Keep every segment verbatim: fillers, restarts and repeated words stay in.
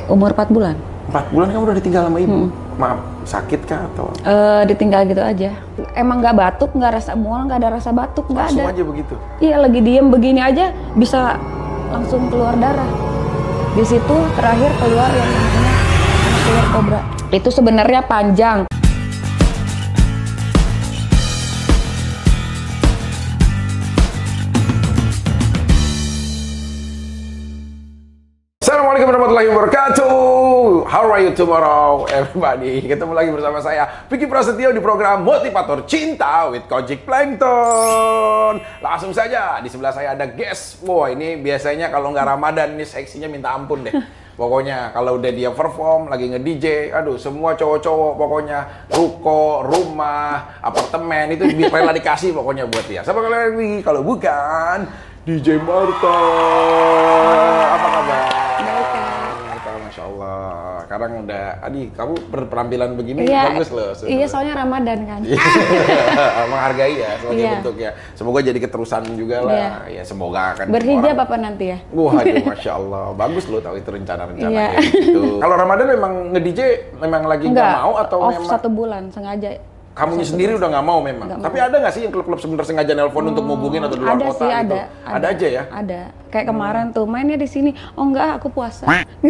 Umur empat bulan. empat bulan kamu udah ditinggal sama ibu? Hmm. Maaf, sakit kah atau? Uh, ditinggal gitu aja. Emang nggak batuk, nggak rasa mual, nggak ada rasa batuk, nggak ada. Langsung aja begitu? Iya, lagi diem begini aja bisa langsung keluar darah. Di situ terakhir keluar yang namanya anak ular kobra. Itu sebenarnya panjang. Assalamualaikum warahmatullahi wabarakatuh. How are you tomorrow, everybody? Ketemu lagi bersama saya, Vicky Prasetyo, di program Motivator Cinta with Kojik Plankton. Langsung saja, di sebelah saya ada guest. Wah, ini biasanya kalau nggak Ramadan nih seksinya minta ampun deh. Pokoknya kalau udah dia perform, lagi nge-D J, aduh semua cowok-cowok pokoknya ruko, rumah, apartemen itu rela dikasih pokoknya buat dia. Siapa lagi kalau bukan D J Marta. Apa kabar? Marta, Masya Allah. Sekarang udah, Adi, kamu berpenampilan begini iya, bagus loh. Sebenernya. Iya, soalnya Ramadan kan. Menghargai ya sebagai iya. bentuk ya. Semoga jadi keterusan juga lah. Iya. Ya semoga akan. Berhijab apa nanti ya? Wah, aduh, Masya Allah. Bagus loh tahu itu rencana-rencana iya. kayak gitu. Kalau Ramadan memang nge-D J memang lagi nggak mau atau off memang? satu bulan sengaja. Kamunya sendiri udah nggak mau memang. Gak Tapi mau. ada nggak sih yang klub-klub sebenarnya sengaja nelpon hmm, untuk ngubungin atau di luar ada kota sih, gitu? Ada, ada. Ada aja ya? Ada. Kayak kemarin tuh mainnya di sini. Oh enggak, aku puasa.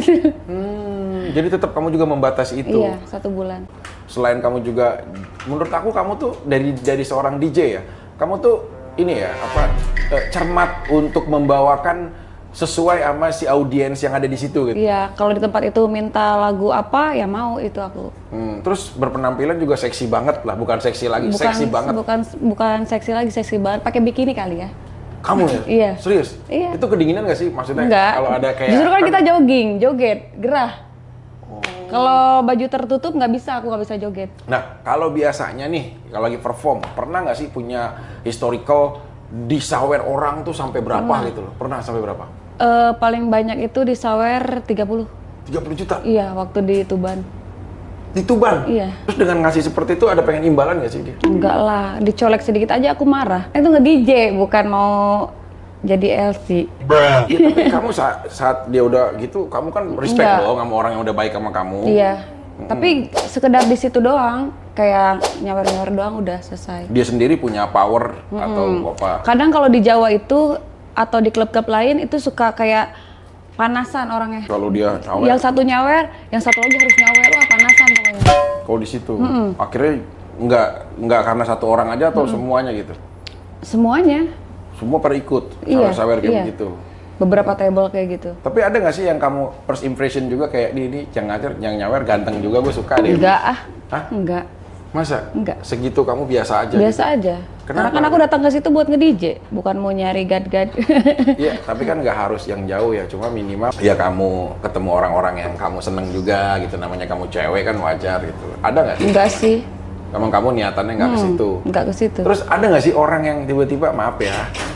hmm, jadi tetap kamu juga membatasi itu. Iya, satu bulan. Selain kamu juga, menurut aku kamu tuh dari dari seorang D J ya, kamu tuh ini ya apa eh, cermat untuk membawakan sesuai sama si audiens yang ada di situ gitu. Iya, kalau di tempat itu minta lagu apa ya mau itu aku. Hmm, terus berpenampilan juga seksi banget lah, bukan seksi lagi, bukan, seksi banget. Bukan bukan seksi lagi, seksi banget. Pakai bikini kali ya. Kamu ya? Iya. Serius? Iya. Itu kedinginan nggak sih maksudnya? Enggak. Kalau ada kayak justru kan kita jogging, joget, gerah. Oh. Kalau baju tertutup nggak bisa, aku nggak bisa joget. Nah, kalau biasanya nih, kalau lagi perform, pernah nggak sih punya historical disawer orang tuh sampai berapa pernah. gitu loh? Pernah sampai berapa? Uh, paling banyak itu disawer tiga puluh. tiga puluh juta? Iya, waktu di Tuban. Di Tuban? Iya. Terus dengan ngasih seperti itu ada pengen imbalan nggak sih dia? Enggak lah, dicolek sedikit aja aku marah. Itu nge-D J, bukan mau jadi L C. Ya, tapi kamu saat, saat dia udah gitu, kamu kan respect Enggak. dong sama orang yang udah baik sama kamu. Iya. Hmm. Tapi sekedar di situ doang, kayak nyawer-nyawer doang udah selesai. Dia sendiri punya power hmm. atau apa? Kadang kalau di Jawa itu atau di klub-klub lain itu suka kayak panasan orangnya. Kalau dia nyawer. Yang satu nyawer, yang satu lagi harus nyawer, wah panasan pokoknya. Kalau di situ, mm-hmm. akhirnya nggak nggak karena satu orang aja atau mm-hmm. semuanya gitu? Semuanya. Semua pada ikut, iya, sawer kayak iya. begitu. Beberapa table kayak gitu. Tapi ada nggak sih yang kamu first impression juga kayak di ini yang ngajar, yang nyawer ganteng juga, gue suka deh. Enggak ah. Hah? Enggak. Masa? Enggak. Segitu kamu biasa aja? Biasa gitu? aja. Kenapa? Karena kan aku datang ke situ buat nge-D J, bukan mau nyari gad-gad. Iya, tapi kan nggak harus yang jauh ya, cuma minimal ya kamu ketemu orang-orang yang kamu seneng juga gitu, namanya kamu cewek kan wajar gitu. Ada nggak sih? Enggak sih. Emang kamu niatannya nggak hmm, ke situ? Nggak ke situ. Terus ada nggak sih orang yang tiba-tiba, maaf ya,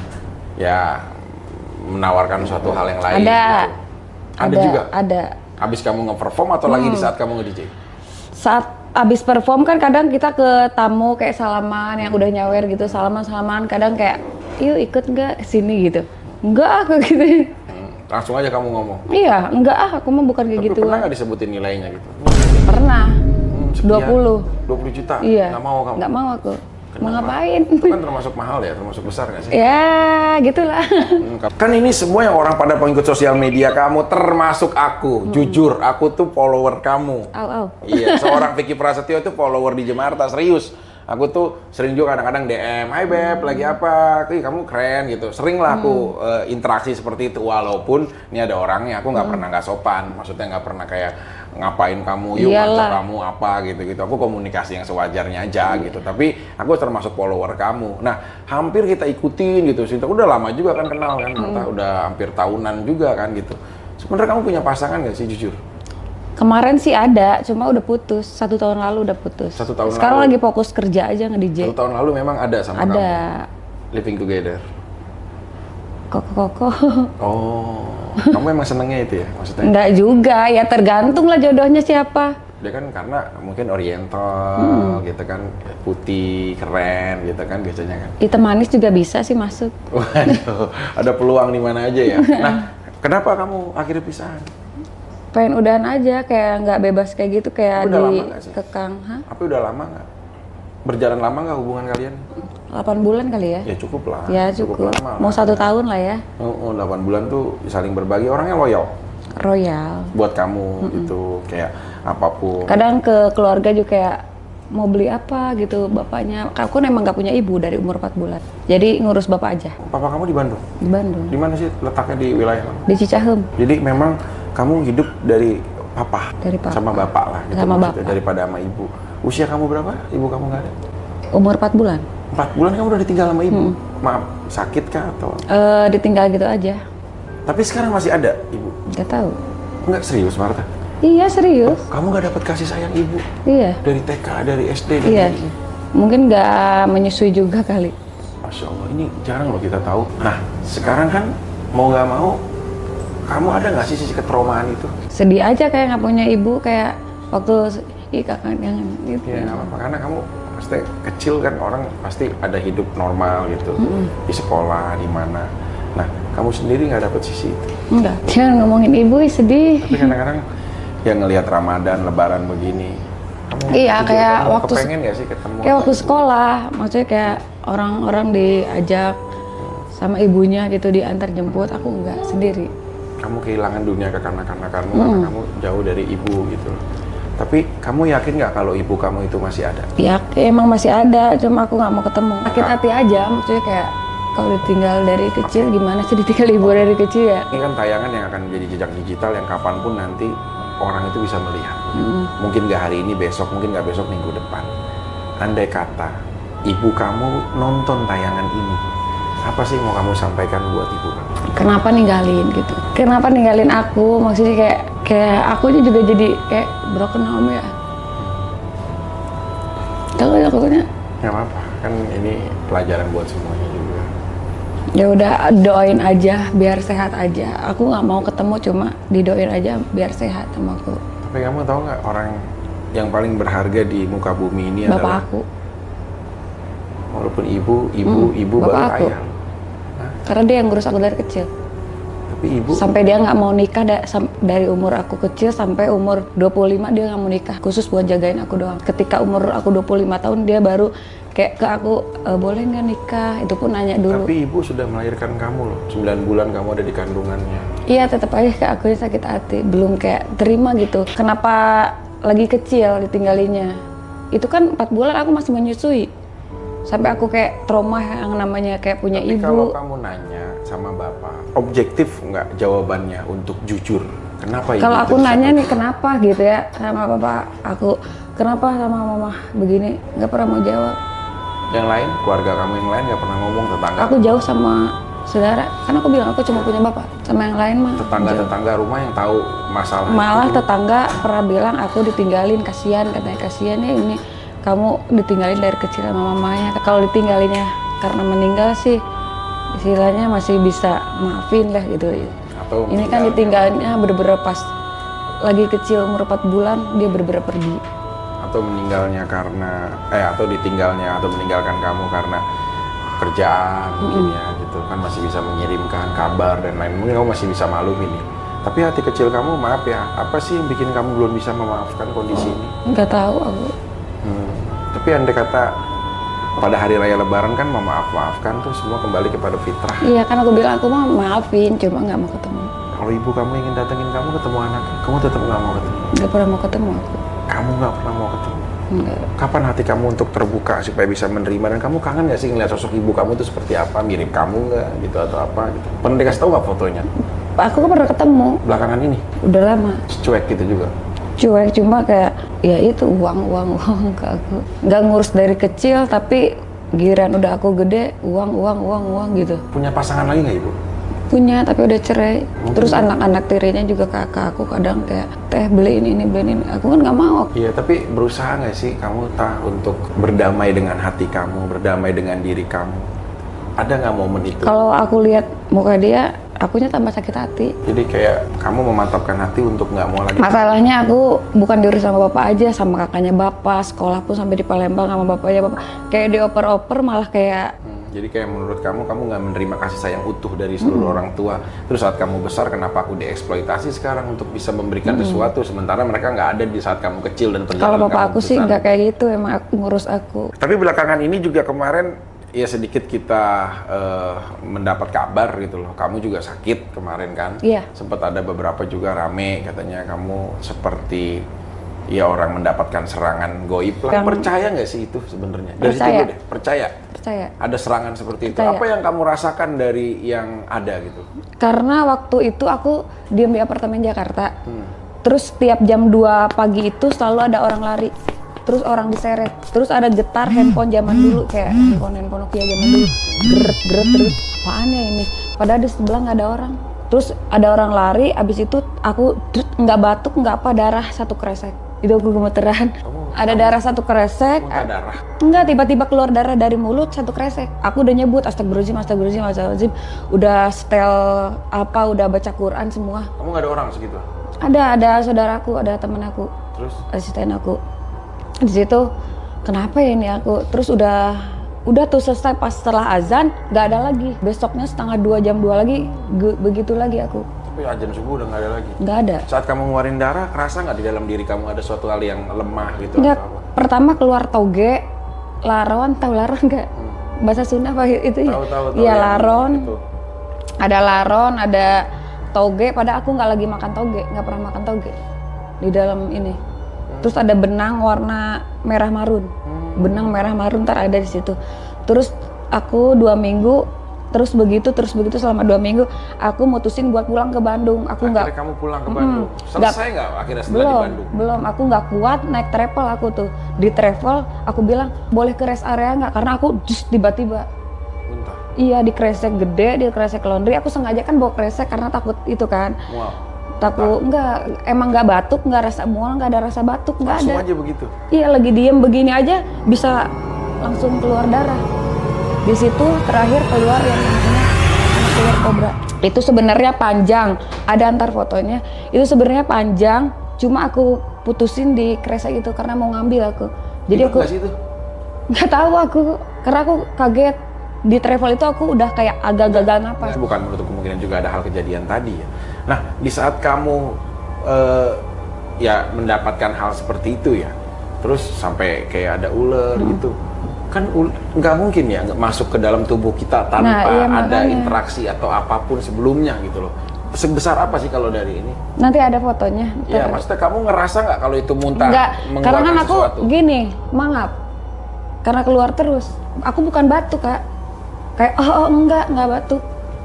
ya menawarkan suatu hal yang lain? Ada. Gitu? Ada, ada juga? Ada. Habis kamu nge-perform atau hmm. lagi di saat kamu nge-D J? Saat abis perform kan kadang kita ke tamu kayak salaman yang udah nyawer gitu, salaman-salaman, kadang kayak yuk ikut nggak kesini gitu. Enggak aku gitu. Hmm, langsung aja kamu ngomong? Iya, enggak ah, aku mah bukan kayak tapi gitu. Pernah nggak disebutin nilainya gitu? Pernah. Hmm, dua puluh. dua puluh juta? Iya. Nggak mau kamu? Nggak mau aku. Kenapa? Mau ngapain? Itu kan termasuk mahal ya, termasuk besar nggak sih? Ya, gitulah. Hmm, kan ini semua yang orang pada pengikut sosial media kamu, termasuk aku. Hmm. Jujur, aku tuh follower kamu. Au, au. Iya, seorang Vicky Prasetyo tuh follower di D J Marta, serius. Aku tuh sering juga kadang-kadang D M, hai Beb, lagi apa? Ih, kamu keren gitu. Sering lah aku hmm. uh, interaksi seperti itu, walaupun ini ada orangnya, aku nggak hmm. pernah nggak sopan. Maksudnya nggak pernah kayak ngapain kamu, yuk ngajak kamu apa gitu-gitu. Aku komunikasi yang sewajarnya aja hmm. gitu. Tapi aku termasuk follower kamu. Nah, hampir kita ikutin gitu. Sinta udah lama juga kan kenal kan, Marta hmm. udah hampir tahunan juga kan gitu. Sebenarnya kamu punya pasangan nggak sih, jujur? Kemarin sih ada, cuma udah putus. Satu tahun lalu udah putus. Satu tahun Sekarang lalu. lagi fokus kerja aja nge-D J. Satu tahun lalu memang ada sama ada. kamu? Ada. Living together? Koko-koko. Oh, kamu emang senengnya itu ya maksudnya? Enggak juga, ya tergantung lah jodohnya siapa. Dia kan karena mungkin oriental hmm. gitu kan, putih, keren gitu kan biasanya kan. Hitam manis juga bisa sih masuk. Waduh, ada peluang di mana aja ya. Nah, kenapa kamu akhirnya pisahan? Pengen udahan aja, kayak nggak bebas kayak gitu, kayak Udah lama di nggak sih? kekang. Hah? Tapi udah lama nggak? Berjalan lama nggak hubungan kalian? delapan bulan kali ya? Ya cukup lah. Ya cukup. lama Mau lah. satu tahun lah ya. Oh, oh, delapan bulan tuh saling berbagi. Orangnya loyal Royal. buat kamu gitu, kayak apapun. Kadang ke keluarga juga kayak mau beli apa gitu bapaknya. Aku emang nggak punya ibu dari umur empat bulan. Jadi ngurus bapak aja Papa kamu di Bandung? di Bandung. Di mana sih letaknya di wilayah? Di Cicahem. Jadi memang kamu hidup dari papa, Dari papa. sama bapak lah, gitu Sama maksudnya, bapak. daripada sama ibu. Usia kamu berapa? Ibu kamu nggak ada? Umur empat bulan. Empat bulan kamu udah ditinggal sama ibu. Maaf, sakit kah atau? Eh ditinggal gitu aja. Tapi sekarang masih ada ibu? Gak tahu. Enggak, serius Marta? Iya serius. Kamu nggak dapat kasih sayang ibu Iya. dari T K, dari S D, dari Iya. ini? Mungkin nggak menyusui juga kali. Masya Allah, ini jarang loh kita tahu. Nah, sekarang kan mau nggak mau, kamu ada nggak sih sisi ketraumaan itu? Sedih aja kayak nggak punya ibu, kayak waktu ih kakak jangan gitu. Ya nggak apa-apa, karena kamu pasti kecil kan, orang pasti ada hidup normal gitu, di sekolah, di mana. Nah, kamu sendiri nggak dapet sisi itu. Enggak. Jangan ngomongin ibu, ih, sedih. Tapi kadang-kadang ya ngelihat Ramadan, Lebaran begini, kamu Iya, juga- kayak kamu waktu- kepengen nggak sih ketemu? Kayak waktu sekolah, maksudnya kayak orang-orang diajak sama ibunya gitu diantar jemput, aku enggak sendiri. Kamu kehilangan dunia kekanak-kanakanmu karena kamu jauh dari ibu gitu. Tapi kamu yakin nggak kalau ibu kamu itu masih ada? Ya emang masih ada, cuma aku nggak mau ketemu. Sakit hati aja, maksudnya kayak kalau ditinggal dari kecil gimana sih ditinggal ibu dari kecil ya? Ini kan tayangan yang akan menjadi jejak digital yang kapanpun nanti orang itu bisa melihat. Mungkin nggak hari ini, besok, mungkin nggak besok, minggu depan. Andai kata ibu kamu nonton tayangan ini, apa sih mau kamu sampaikan buat ibu kamu? Kenapa ninggalin gitu? Kenapa ninggalin aku? Maksudnya kayak kayak akunya juga jadi kayak broken home ya. Tahu ya akunya. Nggak apa-apa, kan ini pelajaran buat semuanya juga. Ya udah doain aja biar sehat aja. Aku nggak mau ketemu, cuma didoain aja biar sehat sama aku. Tapi kamu tahu nggak, orang yang paling berharga di muka bumi ini Bapak adalah aku. walaupun ibu, ibu, Hmm, ibu bapak baru aku. ayah. Karena dia yang ngurus aku dari kecil. Tapi ibu, Sampai dia nggak mau nikah da- sam- dari umur aku kecil sampai umur dua puluh lima dia nggak mau nikah. Khusus buat jagain aku doang. Ketika umur aku dua puluh lima tahun dia baru kayak ke aku, e, boleh nggak nikah? Itu pun nanya dulu. tapi ibu sudah melahirkan kamu loh. sembilan bulan kamu ada di kandungannya. Iya tetap aja kayak aku yang sakit hati. Belum kayak terima gitu. Kenapa lagi kecil ditinggalinnya? Itu kan empat bulan aku masih menyusui. Sampai aku kayak trauma yang namanya kayak punya Tapi ibu. kalau kamu nanya sama bapak, objektif nggak jawabannya untuk jujur? Kenapa ibu Kalau itu aku bisa nanya pergi? nih kenapa gitu ya sama bapak aku, kenapa sama mama begini, nggak pernah mau jawab. Yang lain, keluarga kamu yang lain nggak pernah ngomong, tetangga? Aku jauh sama saudara, karena aku bilang aku cuma punya bapak. Sama yang lain mah jauh. Tetangga-tetangga rumah yang tahu masalah Malah itu. tetangga pernah bilang aku ditinggalin, kasihan katanya, kasihan ya ini kamu ditinggalin dari kecil sama mamanya. Kalau ditinggalinnya karena meninggal sih istilahnya masih bisa maafin lah gitu. Atau Ini kan meninggal- ditinggalinnya bener-bener pas lagi kecil umur empat bulan dia bener-bener pergi. atau meninggalnya karena eh atau ditinggalnya atau meninggalkan kamu karena kerjaan mungkin ya gitu kan, masih bisa mengirimkan kabar dan lain, mungkin kamu masih bisa maklum ini. Tapi hati kecil kamu, maaf ya, apa sih yang bikin kamu belum bisa memaafkan kondisi ini? Nggak tahu aku. Hmm. Tapi andai kata pada hari raya Lebaran kan memaaf-maafkan tuh semua kembali kepada fitrah. Iya kan aku bilang aku mah maafin, cuma nggak mau ketemu. Kalau ibu kamu ingin datengin kamu ketemu anaknya, kamu tetap nggak mau ketemu. Nggak pernah mau ketemu aku. Kamu nggak pernah mau ketemu. Nggak. Kapan hati kamu untuk terbuka supaya bisa menerima, dan kamu kangen nggak sih ngeliat sosok ibu kamu itu seperti apa, mirip kamu nggak gitu atau apa gitu? Pernah dikasih tahu nggak fotonya? Aku kan pernah ketemu, Belakangan ini udah lama. cuek gitu juga. Cuek cuma kayak ya itu uang uang uang ke aku. Nggak ngurus dari kecil tapi giliran udah aku gede uang uang uang uang gitu. Punya pasangan lagi nggak ibu? Punya tapi udah cerai. Mungkin. Terus anak-anak tirinya juga kakak aku kadang kayak teh beliin ini beliin ini. Aku kan nggak mau. Iya, tapi berusaha nggak sih kamu tah untuk berdamai dengan hati kamu, berdamai dengan diri kamu? Ada nggak momen itu? Kalau aku lihat muka dia, akunya tambah sakit hati. Jadi kayak kamu memantapkan hati untuk nggak mau lagi. Masalahnya aku bukan diurus sama bapak aja, sama kakaknya bapak, sekolah pun sampai di Palembang sama bapaknya bapak. Kayak dioper-oper malah kayak Hmm, Jadi kayak menurut kamu, kamu nggak menerima kasih sayang utuh dari seluruh hmm. orang tua. Terus saat kamu besar, kenapa aku dieksploitasi sekarang untuk bisa memberikan hmm. sesuatu, sementara mereka nggak ada di saat kamu kecil dan perjalanan Kalau bapak kamu aku besar. sih nggak kayak gitu, emang aku ngurus aku. Tapi belakangan ini juga kemarin, ya sedikit kita uh, mendapat kabar gitu loh. Kamu juga sakit kemarin kan? Iya. Sempat ada beberapa juga rame katanya kamu seperti ya orang mendapatkan serangan goib lah. Yang... Percaya nggak sih itu sebenarnya? Dari situ dulu deh. Percaya. Percaya. Ada serangan seperti Percaya. itu. Apa yang kamu rasakan dari yang ada gitu? Karena waktu itu aku diam di apartemen Jakarta. Hmm. Terus tiap jam dua pagi itu selalu ada orang lari. Terus orang diseret, terus ada getar handphone zaman dulu kayak handphone handphone Nokia zaman dulu, geret geret terus, apaan ya ini? Padahal di sebelah nggak ada orang. Terus ada orang lari, abis itu aku nggak batuk nggak apa darah satu kresek, itu aku gemeteran. Oh, ada kamu, darah satu kresek. Darah? Enggak, tiba-tiba keluar darah dari mulut satu kresek. Aku udah nyebut astagfirullahaladzim, astagfirullahaladzim, astagfirullahaladzim. Udah setel apa, udah baca Quran semua. Kamu nggak ada orang segitu? Ada, ada saudaraku, ada temen aku. Terus? Asisten aku. Di situ kenapa ya ini aku terus udah udah tuh selesai pas setelah azan nggak ada lagi, besoknya setengah dua jam dua lagi ge, begitu lagi aku. Tapi azan subuh udah nggak ada lagi? Nggak ada. Saat kamu ngeluarin darah, kerasa nggak di dalam diri kamu ada suatu hal yang lemah gitu? Nggak, pertama keluar toge, laron, tahu laron nggak? Hmm. Bahasa Sunda apa itu ya? Tahu, tahu, tahu. Iya laron, itu. Ada laron, ada toge, padahal aku nggak lagi makan toge, nggak pernah makan toge di dalam ini. Terus ada benang warna merah marun, hmm. benang merah marun ntar ada di situ. Terus aku dua minggu, terus begitu, terus begitu selama dua minggu, aku mutusin buat pulang ke Bandung. Aku nggak. Akhirnya kamu pulang ke Bandung. Hmm, Selesai nggak akhirnya setelah belum, di Bandung? Belum, aku nggak kuat naik travel aku tuh. Di travel, aku bilang boleh ke rest area nggak? Karena aku just tiba-tiba. Muntah. Iya di kresek gede, di kresek laundry. Aku sengaja kan bawa kresek karena takut itu kan. Wow. Takut enggak, emang nggak batuk, nggak rasa mual, nggak ada rasa batuk, nggak ada. Langsung aja begitu? Iya, lagi diem begini aja bisa langsung keluar darah. Di situ terakhir keluar yang namanya ular kobra. Itu sebenarnya panjang, ada antar fotonya. Itu sebenarnya panjang, cuma aku putusin di kresek itu karena mau ngambil aku. Jadi Hidup aku nggak tahu aku, karena aku kaget. Di travel itu aku udah kayak agak gagal napas. Bukan menutup kemungkinan juga ada hal kejadian tadi ya. Nah, di saat kamu uh, ya mendapatkan hal seperti itu ya, terus sampai kayak ada ular hmm. gitu, kan nggak mungkin ya nggak masuk ke dalam tubuh kita tanpa nah, iya, ada makanya. interaksi atau apapun sebelumnya gitu loh. Sebesar apa sih kalau dari ini? Nanti ada fotonya. Ya, maksudnya kamu ngerasa nggak kalau itu muntah? Enggak, karena kan aku sesuatu? Gini, mangap, karena keluar terus. Aku bukan batuk kak. Kayak oh, oh enggak, enggak batuk.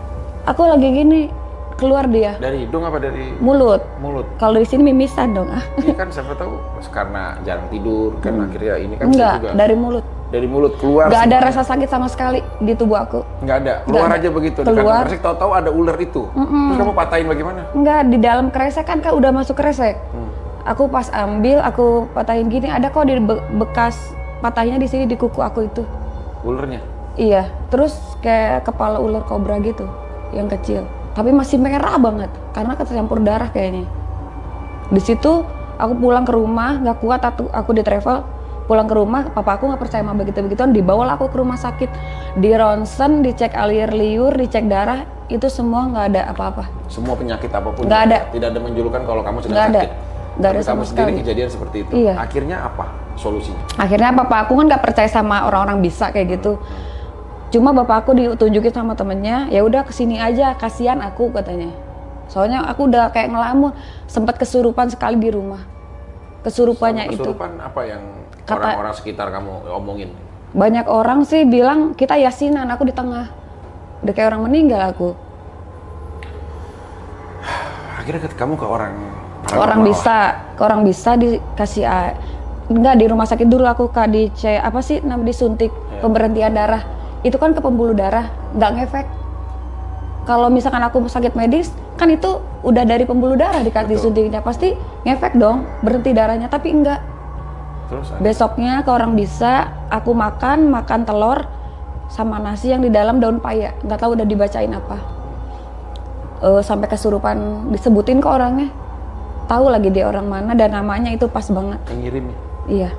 Aku lagi gini, keluar dia. Dari hidung apa dari mulut? Mulut. Kalau di sini mimisan dong. Ah. Iya kan siapa tahu karena jarang tidur kan hmm. akhirnya ini kan enggak, juga. dari mulut. Dari mulut keluar. Enggak ada rasa sakit sama sekali di tubuh aku. Enggak ada. Keluar enggak aja ada. begitu. Keluar. Di kantong kresek tahu-tahu ada ular itu. Mm-mm. Terus kamu patahin bagaimana? Enggak, di dalam kresek kan kan udah masuk kresek. Hmm. Aku pas ambil, aku patahin gini, ada kok di be- bekas patahnya di sini di kuku aku itu. Ularnya? Iya, terus kayak kepala ular kobra gitu, yang kecil. Tapi masih merah banget, karena kecampur darah kayaknya. Di situ aku pulang ke rumah, nggak kuat aku, aku di travel, pulang ke rumah, papa aku nggak percaya sama begitu-begituan, dibawa aku ke rumah sakit, di ronsen, dicek alir liur, dicek darah, itu semua nggak ada apa-apa. Semua penyakit apapun? Nggak ada. Tidak ada menjulukan kalau kamu sedang nggak sakit? Ada. Nggak ada sama kamu sendiri sekali. Kejadian seperti itu? Iya. Akhirnya apa solusinya? Akhirnya papa aku kan nggak percaya sama orang-orang bisa kayak gitu. Hmm. Cuma bapak aku ditunjukin sama temennya, ya udah kesini aja, kasihan aku katanya. Soalnya aku udah kayak ngelamun, sempat kesurupan sekali di rumah. Kesurupannya itu. Kesurupan apa yang orang-orang sekitar kamu omongin? Banyak orang sih bilang kita yasinan, aku di tengah. Udah kayak orang meninggal aku. Akhirnya kamu ke orang ke orang bisa, ke orang bisa dikasih a, enggak di rumah sakit dulu aku kak di C, apa sih namanya disuntik ya. Pemberhentian darah. Itu kan ke pembuluh darah, nggak ngefek. Kalau misalkan aku sakit medis, kan itu udah dari pembuluh darah dikasih suntiknya, pasti ngefek dong, berhenti darahnya, tapi enggak. Terus, besoknya ke orang bisa, aku makan, makan telur, sama nasi yang di dalam daun paya, nggak tahu udah dibacain apa. Uh, sampai kesurupan, disebutin ke orangnya, tahu lagi dia orang mana dan namanya itu pas banget. Yang ngirim? Iya.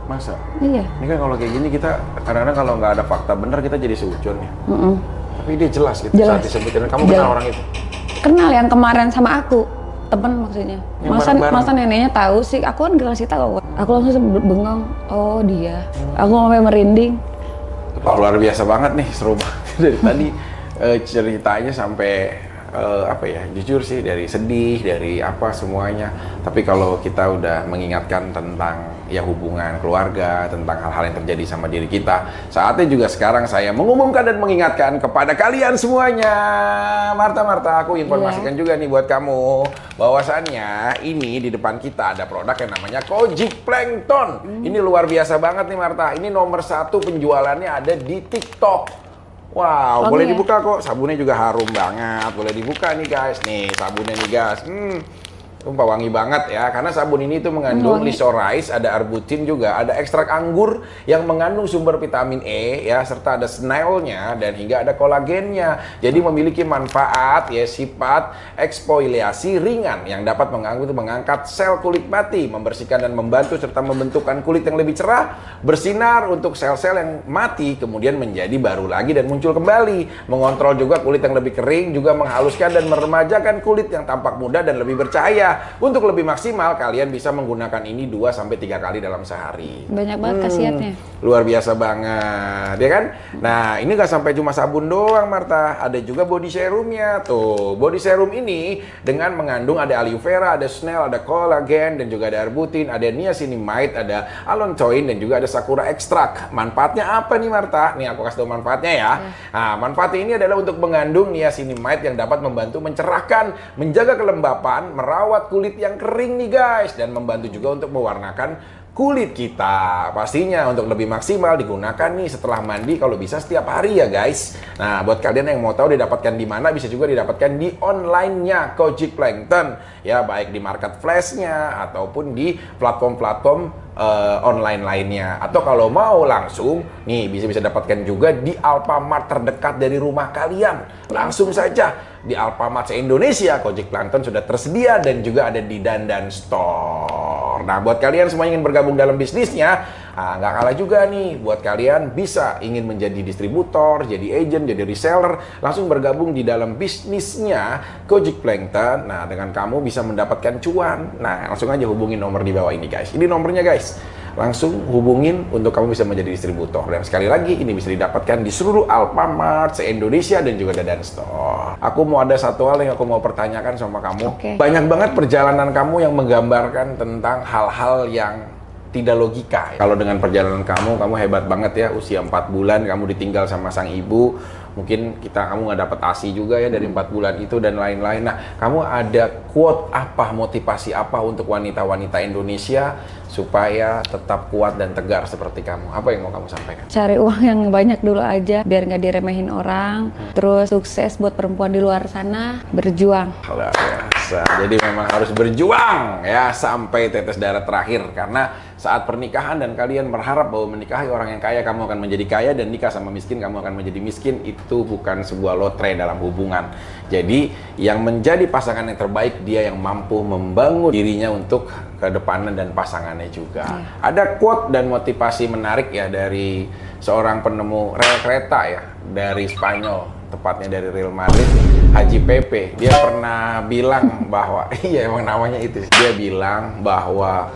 Masa? Iya. Ini kan kalau kayak gini kita kadang-kadang kalau nggak ada fakta benar kita jadi seujon ya. Mm -mm. Tapi dia jelas gitu Jelas. saat disebutin. Kamu Jelas. kenal orang itu? Kenal yang kemarin sama aku, temen maksudnya. Yang Masa bareng-bareng. masa neneknya tahu sih? Aku kan gak ngasih tahu. Aku langsung bengong. Oh dia. Aku sampai merinding. Wah, luar biasa banget nih, seru banget dari tadi eh, ceritanya sampai eh, apa ya, jujur sih dari sedih, dari apa semuanya. Tapi kalau kita udah mengingatkan tentang ya hubungan keluarga, tentang hal-hal yang terjadi sama diri kita, saatnya juga sekarang saya mengumumkan dan mengingatkan kepada kalian semuanya. Marta, Marta, aku informasikan Iya. juga nih buat kamu, bahwasannya ini di depan kita ada produk yang namanya Kojic Plankton. Hmm. Ini luar biasa banget nih Marta. Ini nomor satu penjualannya ada di TikTok. Wow, Oh, boleh iya. dibuka kok. Sabunnya juga harum banget. Boleh dibuka nih guys. Nih sabunnya nih guys. Hmm. Sumpah wangi banget ya, karena sabun ini tuh mengandung Wangi. lisorize, ada arbutin juga, ada ekstrak anggur yang mengandung sumber vitamin E ya, serta ada snailnya dan hingga ada kolagennya. Jadi memiliki manfaat ya, sifat eksfoliasi ringan yang dapat mengganggu mengangkat sel kulit mati, membersihkan dan membantu serta membentukkan kulit yang lebih cerah, bersinar untuk sel-sel yang mati kemudian menjadi baru lagi dan muncul kembali, mengontrol juga kulit yang lebih kering, juga menghaluskan dan meremajakan kulit yang tampak muda dan lebih bercahaya. Untuk lebih maksimal, kalian bisa menggunakan ini dua sampai tiga kali dalam sehari. Banyak banget khasiatnya. Luar biasa banget, ya kan? Nah, ini gak sampai cuma sabun doang, Marta. Ada juga body serumnya. Tuh, body serum ini dengan mengandung ada aloe vera, ada snail, ada kolagen, dan juga ada arbutin, ada niacinamide, ada allantoin, dan juga ada sakura ekstrak. Manfaatnya apa nih, Marta? Nih, aku kasih tau manfaatnya ya. Nah, manfaatnya ini adalah untuk mengandung niacinamide yang dapat membantu mencerahkan, menjaga kelembapan, merawat kulit yang kering nih guys, dan membantu juga untuk mewarnakan kulit kita. Pastinya untuk lebih maksimal digunakan nih setelah mandi, kalau bisa setiap hari ya guys. Nah, buat kalian yang mau tahu didapatkan di mana, bisa juga didapatkan di online-nya Kojic Plankton ya, baik di market flash-nya ataupun di platform-platform Uh, online lainnya, atau kalau mau langsung nih bisa bisa dapatkan juga di Alfamart terdekat dari rumah kalian. Langsung saja di Alfamart se-Indonesia Kojic Plankton sudah tersedia dan juga ada di Dandan Store. Nah, buat kalian semua yang ingin bergabung dalam bisnisnya, nah, nggak kalah juga nih buat kalian bisa ingin menjadi distributor, jadi agent, jadi reseller, langsung bergabung di dalam bisnisnya Kojic Plankton. Nah, dengan kamu bisa mendapatkan cuan. Nah, langsung aja hubungin nomor di bawah ini guys. Ini nomornya guys. Langsung hubungin untuk kamu bisa menjadi distributor. Dan sekali lagi ini bisa didapatkan di seluruh Alfamart se-Indonesia dan juga Dandan Store. Aku mau ada satu hal yang aku mau pertanyakan sama kamu. Oke. Banyak banget perjalanan kamu yang menggambarkan tentang hal-hal yang tidak logika. Kalau dengan perjalanan kamu, kamu hebat banget ya. Usia empat bulan kamu ditinggal sama sang ibu. Mungkin kita kamu nggak dapat A S I juga ya dari empat bulan itu dan lain-lain. Nah, kamu ada quote apa, motivasi apa untuk wanita-wanita Indonesia supaya tetap kuat dan tegar seperti kamu? Apa yang mau kamu sampaikan? Cari uang yang banyak dulu aja biar nggak diremehin orang. Terus sukses buat perempuan di luar sana, berjuang. Luar biasa. Jadi memang harus berjuang ya sampai tetes darah terakhir, karena saat pernikahan dan kalian berharap bahwa menikahi orang yang kaya kamu akan menjadi kaya, dan nikah sama miskin kamu akan menjadi miskin, itu bukan sebuah lotre dalam hubungan. Jadi yang menjadi pasangan yang terbaik dia yang mampu membangun dirinya untuk kedepanan dan pasangannya juga. Yeah. Ada quote dan motivasi menarik ya dari seorang penemu rel kereta ya dari Spanyol, tepatnya dari Real Madrid, Haji Pepe. Dia pernah bilang bahwa iya emang namanya itu. Dia bilang bahwa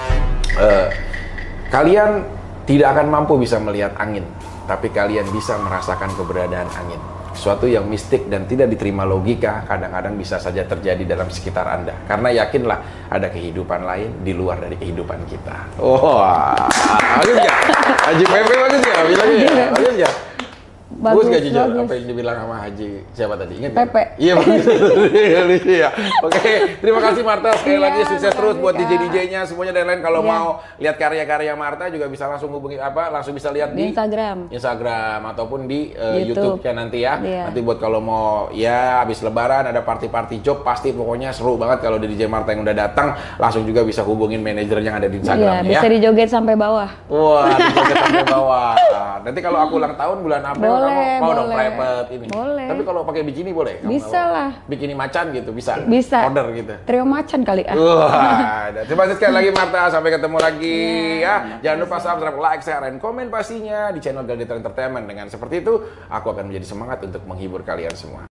uh, kalian tidak akan mampu bisa melihat angin, tapi kalian bisa merasakan keberadaan angin. Sesuatu yang mistik dan tidak diterima logika kadang-kadang bisa saja terjadi dalam sekitar Anda. Karena yakinlah ada kehidupan lain di luar dari kehidupan kita. Wah, bagus ya? Haji Pepe bagus ya? Bilangnya ya? Bagus ya? Bagus gak jujur apa yang dibilang sama Haji siapa tadi? Ingat Pepe. Iya bagus. Iya. Oke, terima kasih Marta. Sekali Iya, lagi sukses terus buat D J Kak. D J-nya semuanya, dan lain kalau Iya. mau lihat karya-karya Marta juga bisa langsung hubungi apa? Langsung bisa lihat Di di Instagram. Instagram ataupun di uh, YouTube. YouTube-nya nanti ya. Iya. Nanti buat kalau mau ya habis lebaran ada party-party job, pasti pokoknya seru banget kalau di D J Marta yang udah datang, langsung juga bisa hubungin manajernya yang ada di Iya, Instagramnya bisa ya. dijoget sampai bawah. Wah, dijoget sampai bawah. Nanti kalau aku ulang tahun bulan April Boleh, kamu mau dong boleh. private ini. Boleh. Tapi kalau pakai bikini boleh? Kamu Bisa mau lah. Bikini macan gitu bisa? Bisa. Order gitu. Trio macan kali ah. Wah, terima kasih sekali lagi Martha. Sampai ketemu lagi Iya, ya. Jangan lupa subscribe, like, share, dan komen pastinya di channel Gladiator Entertainment. Dengan seperti itu, aku akan menjadi semangat untuk menghibur kalian semua.